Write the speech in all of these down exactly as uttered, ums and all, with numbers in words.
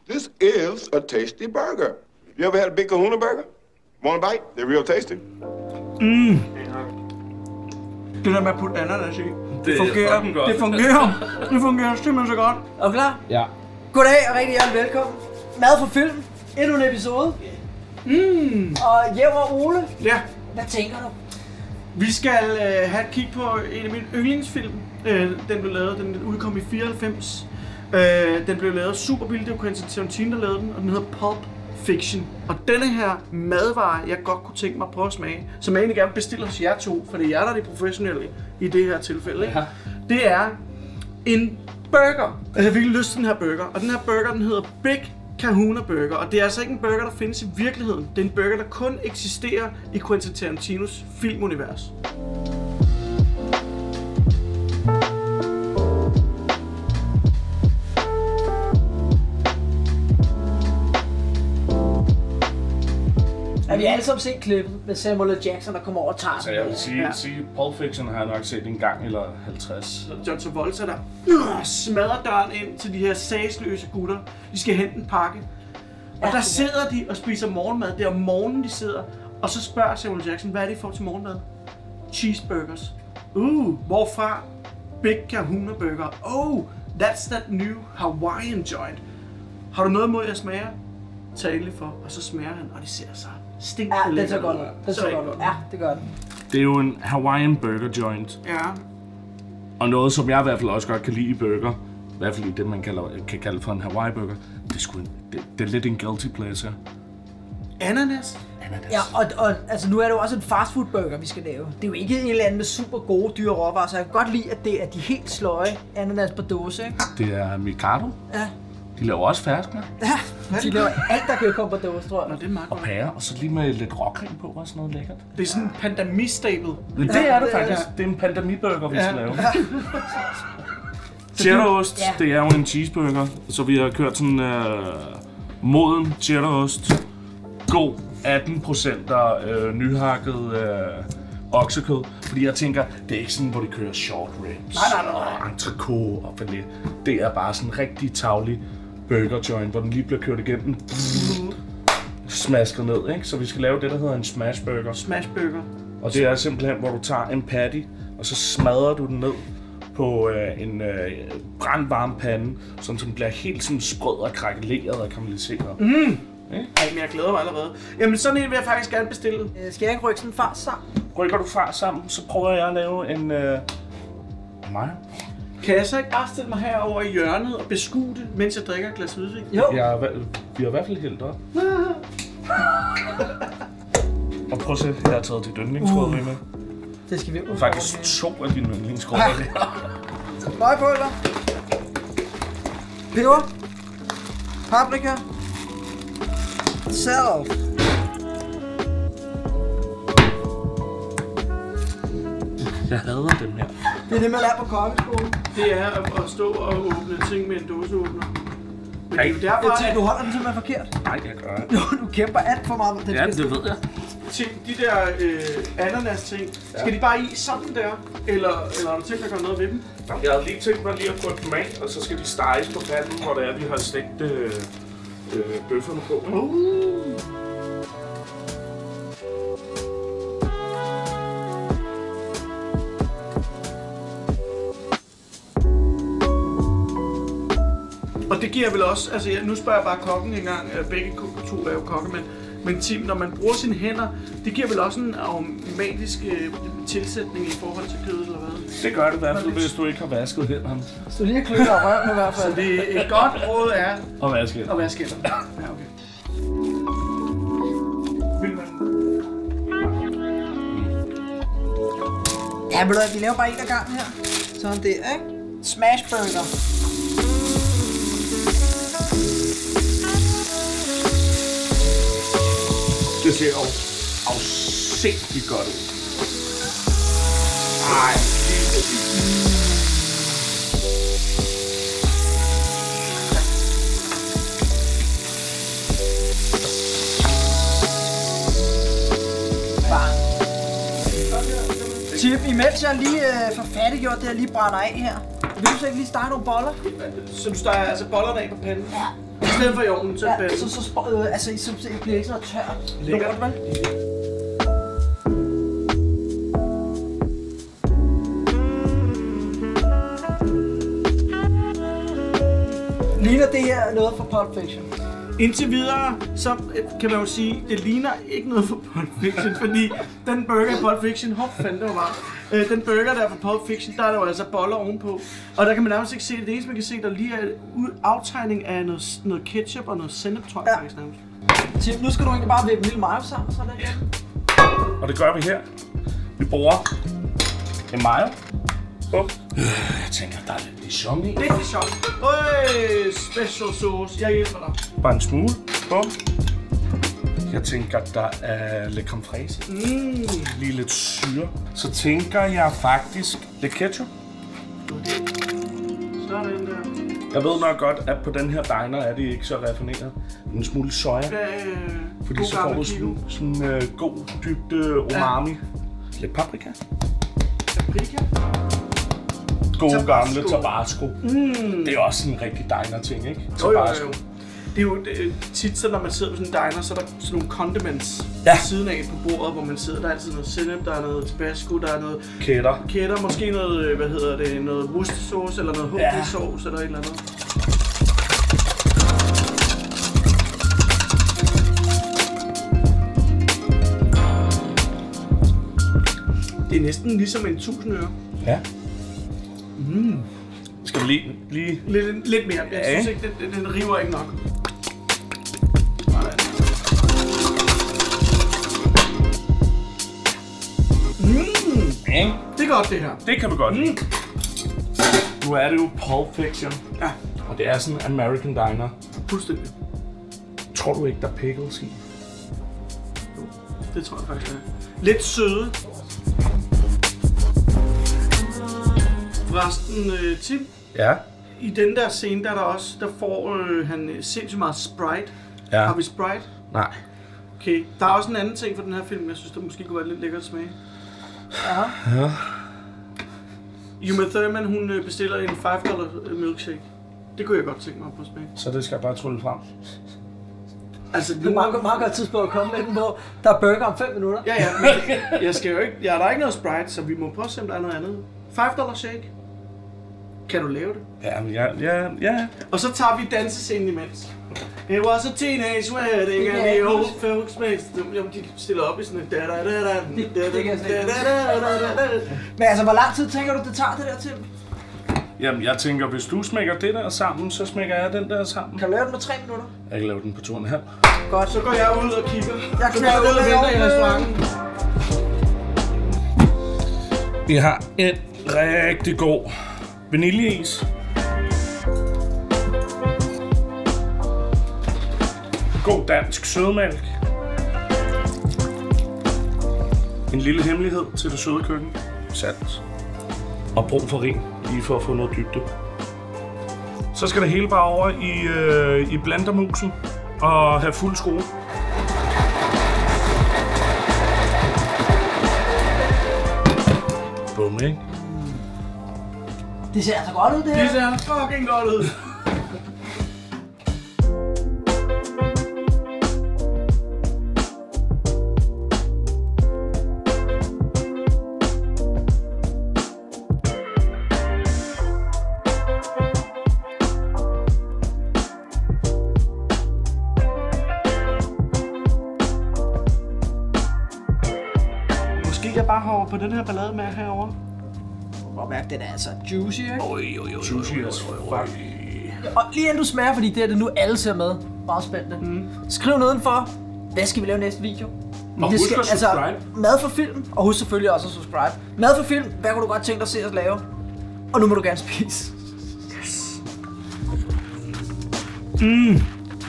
This is a tasty burger. You ever had a Big Kahuna burger? Want a bite? They're real tasty. Mm. Det der med at putte ananas i, det, det fungerer. Det fungerer. Det fungerer simpelthen så godt. Er du klar? Ja. Goddag og rigtig hjertelig velkommen. Mad for film. Endnu en episode. Mm. Og Jev og Ole. Ja. Hvad tænker du? Vi skal øh, have et kig på en af mine yndlingsfilm. Øh, den blev lavet, den udkom i fireoghalvfems. Øh, den blev lavet super billig, det var Quentin Tarantino, der lavede den, og den hedder Pulp Fiction. Og denne her madvare, jeg godt kunne tænke mig at prøve at smage, som jeg egentlig gerne bestiller hos jer to, for det er jer, der er de professionelle i det her tilfælde, ikke? Ja. Det er en burger. Altså jeg fik lyst til den her burger, og den her burger, den hedder Big Kahuna Burger, og det er altså ikke en burger, der findes i virkeligheden. Det er en burger, der kun eksisterer i Quentin Tarantinos filmunivers. Ja, vi har alle sammen set klippet med Samuel L. Jackson, der kommer over og tager altså, jeg vil sige, ja. sige Pulp Fiction har jeg nok set en gang eller halvtreds. John Travolta, der øh, smadrer døren ind til de her sagsløse gutter. De skal hente en pakke. Og ja, der sidder de og spiser morgenmad. Det er om morgenen, de sidder. Og så spørger Samuel Jackson, hvad er det, I får til morgenmad? Cheeseburgers. Uh, hvorfra? Big Kahuna Burger. Oh, that's that new Hawaiian joint. Har du noget imod, jeg smager? Tag endelig for, og så smager han, og det ser så stinkt. Ja, det er så godt. Det er så godt. Ja, det gør det. Det er jo en Hawaiian burger joint. Ja. Og noget, som jeg i hvert fald også godt kan lide i burger, i hvert fald i det, man kalder, kan kalde for en Hawaii burger, det er, sgu en, det, det er lidt en guilty pleasure. Ananas? Ananas. Ja, og, og altså, nu er det jo også en fastfood burger, vi skal lave. Det er jo ikke en eller anden med super gode dyre råvarer, så jeg kan godt lide, at det er de helt sløje ananas på dåse, ikke? Det er Mikado. Ja. De laver også ferskner. Ja, de laver alt, der kan komme på dåse, tror jeg. Nå, det er meget og pære, og så lige med lidt råcreme på og sådan noget lækkert. Det er sådan en pandemi-staple. Det ja, er det faktisk. Det er en pandemi-burger, vi ja. skal lave. Ja. Cheddarost, ja. Det er jo en cheeseburger, så vi har kørt sådan uh, moden cheddarost. God atten procent øh, nyhakket øh, oksekød. Fordi jeg tænker, det er ikke sådan, hvor de kører short ribs nej, nej, nej. og entrecôte og filet. Det er bare sådan en rigtig tavlig burger joint, hvor den lige bliver kørt igennem. Mm. Smasket ned, ikke? Så vi skal lave det, der hedder en smash burger. Smash burger. Og det er simpelthen, hvor du tager en patty, og så smadrer du den ned på øh, en øh, brandvarm pande, sådan, så den bliver helt sådan sprød og krakeleret og karamelliseret. Mm. Ej, men jeg glæder mig allerede. Jamen sådan en vil jeg faktisk gerne bestille. Øh, skal jeg ikke rykke sådan en fars sammen? Rykker du fars sammen, så prøver jeg at lave en... Øh... mig? Kan jeg så ikke bare stille mig herover i hjørnet og beskue det, mens jeg drikker et glas hvidvin? Jo. Jeg, vi har i hvert fald hældt op. Og prøv at se, jeg har taget de yndlingsrødder uh. med. Det skal vi ud. Faktisk to af dine yndlingsrødder. Løgpulver. Peber. Paprika. Salt. Jeg hader dem her. Det er det, man lærer på kokkeskolen. Det er at, at stå og åbne ting med en dåseåbner. Men Ej, det er jo derfor, jeg tænker, at... du holder den simpelthen forkert. Nej, jeg gør ikke. Du, du kæmper alt for meget. Ja, det ved jeg. Til de der øh, ananas-ting, ja. Skal de bare i sådan der? Eller, eller har du tænkt dig at gøre noget ved dem? Jeg havde lige tænkt mig lige at få dem af, og så skal de steges på panden, hvor det er, vi har stegt øh, øh, bøfferne på. Uh. Og det giver vel også, altså nu spørger jeg bare kokken engang, begge to er jo kokke, men, men Tim, når man bruger sine hænder, det giver vel også en aromatisk øh, tilsætning i forhold til kødet, eller hvad? Det gør det i hvert fald, hvis du ikke har vasket hænderne. Så lige kløer og røven i hvert fald. Så det er et godt råd er at vaske hænderne. At vaske hænderne. Ja, okay. Vil man... Ja, men vi laver bare en af gangen her. Sådan der, ikke? Smash burger. Det ser jo afsindigt godt ud. Ej, det er fint. Tip, imens jeg lige øh, får færdiggjort det, jeg lige brænder af her. Vil du så ikke lige stege nogle boller? Så du steger altså bollerne af på panden? Ja. stedet for i ovnen, så Ja, ja, så, så, så, øh, altså, så, så bliver ikke sådan noget tørt. Lækkert. Lort, vel? Ligner det her noget fra Pulp Fiction? Indtil videre, så kan man jo sige, det ligner ikke noget for Pulp Fiction, fordi den burger i Pulp Fiction, hop fandt det var bare, øh, den burger der fra Pulp Fiction, der er der jo altså boller ovenpå, og der kan man nærmest ikke se det. Det eneste man kan se, der lige er ud aftegning af noget, noget ketchup og noget sennep, tror jeg Ja. faktisk nærmest. Tim, nu skal du egentlig bare vippe en lille mayo sammen, sådan der. Og det gør vi her. Vi bruger en mayo. Bum. Øh, jeg tænker, der er lidt dijon i. Det er sjovt. Øj, special sauce. Jeg hjælper dig. Bare en smule. Bum. Jeg tænker, der er lidt creme fraise. Mm. Lige lidt syre. Så tænker jeg faktisk lidt ketchup. Sådan der. Jeg ved nok godt, at på den her diner er det ikke så raffineret. En smule soja. Øh, Fordi god så får gammel du kilo. sådan, sådan uh, god, dybt uh, umami. Ja. Lidt paprika. Paprika. God Tabasco. gamle tabasco. Mm. Det er også en rigtig diner ting, ikke? Jo, jo, Tabasco. jo. Det er jo det, er tit, så når man sidder på sådan en diner, så er der sådan nogle condiments Ja. ved siden af på bordet, hvor man sidder. Der er altid noget sennep, der er noget tabasco, der er noget Kætter. kætter, måske noget, øh, hvad hedder det, noget worcestersauce eller noget Ja. hummusauce eller et eller andet. Det er næsten ligesom en tusind øre. Ja. Mm. Skal vi lige... lige... Lidt, lidt mere. Jeg Ja, synes ikke, den, den river ikke nok. Sådan. Mm. Ja. Det er godt, det her. Det kan vi godt lide. Mm. Nu er det jo Pulp Fiction. Ja, Og det er sådan en American diner. fuldstændig. Tror du ikke, der er pickles i? Det tror jeg faktisk, det er. Lidt søde. Forresten, øh, Tim, Ja. i den der scene, der er der også, der får øh, han øh, sindssygt meget Sprite. Ja. Har vi Sprite? Nej. Okay. Der er også en anden ting for den her film, jeg synes, der måske kunne være lidt lækkert smag. Ja. Ja. Uma Thurman, hun øh, bestiller en fem dollar milkshake. Det kunne jeg godt tænke mig på smag. Så det skal jeg bare trylle frem. Altså, Det er meget, meget godt tidspunkt at komme med den på. Der er burger om fem minutter. Ja, ja, men jeg skal jo ikke... Ja, der er ikke noget Sprite, så vi må prøve at se, om der er noget andet. fem dollar shake. Kan du lave det? Ja, men ja, ja, ja. Og så tager vi dansescenen imens. It was a teenage wedding, and the old folks made them. Jamen, de stiller op i sådan en da da da da da da da da. Men altså, hvor lang tid tænker du, det tager det der til? Jamen, jeg tænker, hvis du smækker det der sammen, så smækker jeg den der sammen. Kan du lave den på tre minutter? Jeg kan lave den på to og en halv. Godt. Så går jeg ud og kigger. Jeg Så går jeg ud og venter i restauranten. Vi har en rigtig god vaniljeis. God dansk sødmælk. En lille hemmelighed til det søde køkken. Salt. Og brun farin, lige for at få noget dybde. Så skal det hele bare over i, øh, i blendermusen og have fuld skrue. Bum, ikke? Det ser altså godt ud, det her. Det ser fucking godt ud. Måske jeg bare hopper på den her ballade med herovre. Prøv mærke, den er altså juicy, ikke? Oj, oj, oj, Juicy as fuck. Og lige inden du smager, fordi det er det nu alle ser med. Meget spændende. Mm. Skriv nedenfor, hvad skal vi lave næste video? Og Det husk skal, at subscribe. Altså, mad for film, og husk selvfølgelig også at subscribe. Mad for film, hvad kunne du godt tænke dig at se os lave? Og nu må du gerne spise. Mm.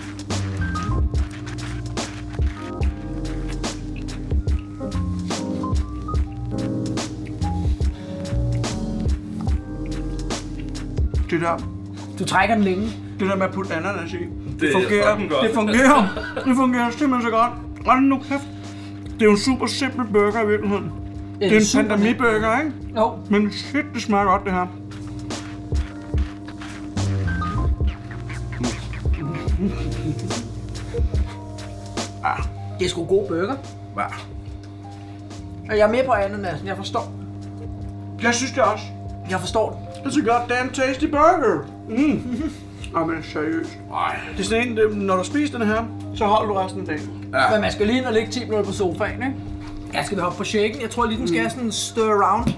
Det der, Du trækker den længe. det der med at putte ananas i. Det, Det er fungerer. fucking godt. Det fungerer. Det fungerer simpelthen så godt. Hold nu kæft. Det er jo en super simpel burger i virkeligheden. Det er en super pandemi-burger, ikke? Jo. Men shit, det smager godt, det her. Ah, det er sgu god burger. Ja. Og jeg er med på ananasen, jeg forstår. Jeg synes det også. Jeg forstår den. Det er så goddamn tasty burger. Mm. Jamen, seriøst. Ej. Det er sådan en, det, når du spiser den her, så holder du resten af dagen. Ja. Men man skal lige ind og ligge ti minutter på sofaen, ikke? Jeg skal vi hoppe på shaken. Jeg tror lige, den skal have sådan stir around.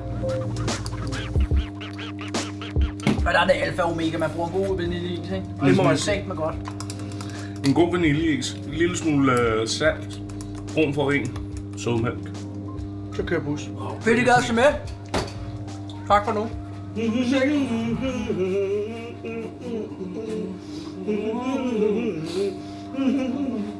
Og der er det alfa og omega, man bruger en god vaniljeis, ikke? Det må man sagt med godt. En god vaniljeis, en lille smule øh, salt, brun farin, sødmælk. Så kører bus. Vil I gøre sig med? Tak for nu. Mm-hmm.